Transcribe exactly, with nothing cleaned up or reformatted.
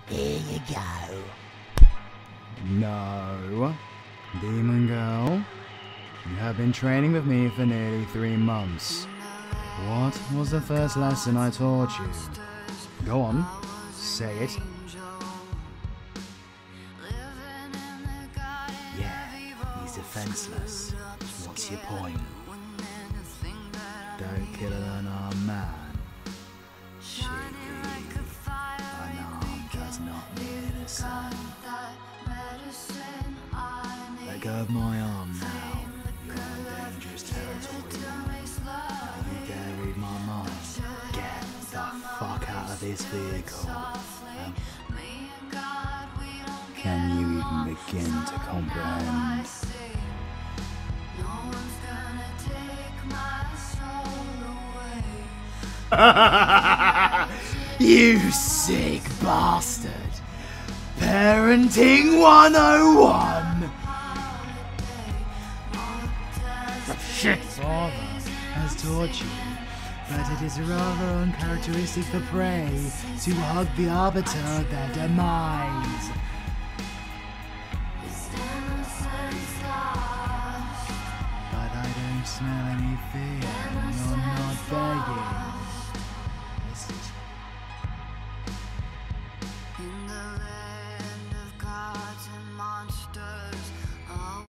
Here you go. No. Demon girl, you have been training with me for nearly three months. What was the first lesson I taught you? Go on, say it. Yeah, he's defenseless. What's your point? Don't kill an unarmed man. Shitty. Unarmed does not mean innocent. Let go of my arm now. You're in dangerous territory. Now you dare read my mind. Get the fuck out of this vehicle. Um, can you even begin to comprehend? You sick bastard! Parenting one oh one! Shit! Father has taught you, but it is rather uncharacteristic for prey to hug the arbiter of their demise.